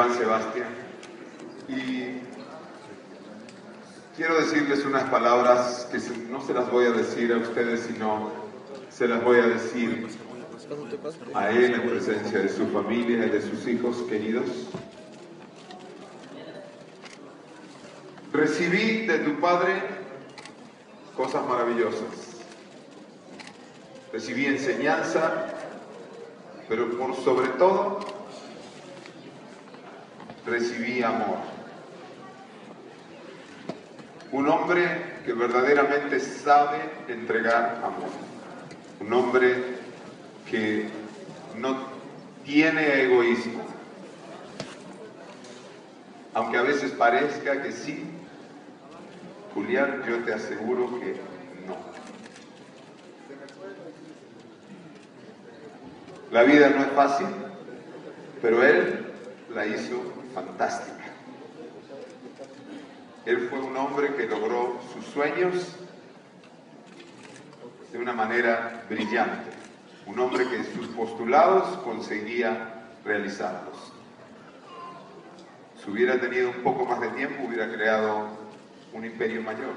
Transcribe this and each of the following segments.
Joan Sebastián. Y quiero decirles unas palabras que no se las voy a decir a ustedes, sino se las voy a decir a él en presencia de su familia y de sus hijos queridos. Recibí de tu padre cosas maravillosas. Recibí enseñanza, pero por sobre todo recibí amor. Un hombre que verdaderamente sabe entregar amor. Un hombre que no tiene egoísmo. Aunque a veces parezca que sí, Julián, yo te aseguro que no. La vida no es fácil, pero él la hizo fantástica. Él fue un hombre que logró sus sueños de una manera brillante. Un hombre que sus postulados conseguía realizarlos. Si hubiera tenido un poco más de tiempo, hubiera creado un imperio mayor.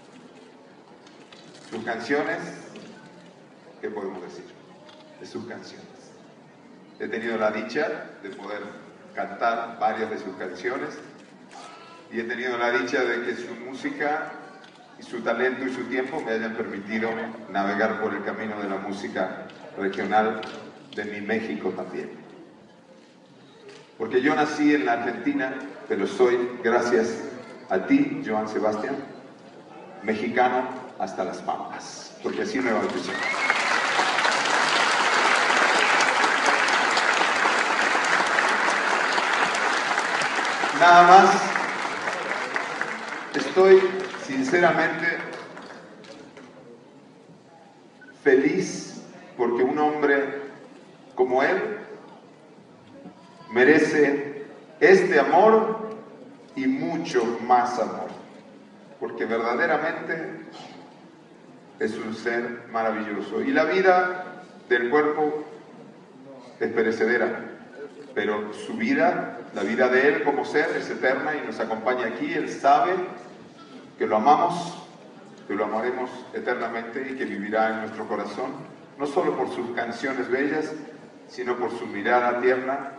Sus canciones, ¿qué podemos decir de sus canciones? He tenido la dicha de poder cantar varias de sus canciones y he tenido la dicha de que su música y su talento y su tiempo me hayan permitido navegar por el camino de la música regional de mi México también. Porque yo nací en la Argentina, pero soy, gracias a ti, Joan Sebastián, mexicano hasta las Pampas, porque así me bautizó. Nada más, estoy sinceramente feliz porque un hombre como él merece este amor y mucho más amor, porque verdaderamente es un ser maravilloso. Y la vida del cuerpo es perecedera, pero su vida, la vida de él como ser, es eterna y nos acompaña aquí. Él sabe que lo amamos, que lo amaremos eternamente y que vivirá en nuestro corazón, no solo por sus canciones bellas, sino por su mirada tierna,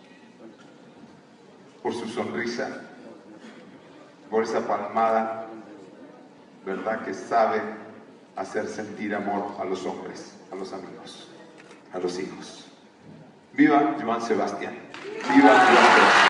por su sonrisa, por esa palmada, ¿verdad?, que sabe hacer sentir amor a los hombres, a los amigos, a los hijos. ¡Viva Joan Sebastián! ¡Viva Joan Sebastián!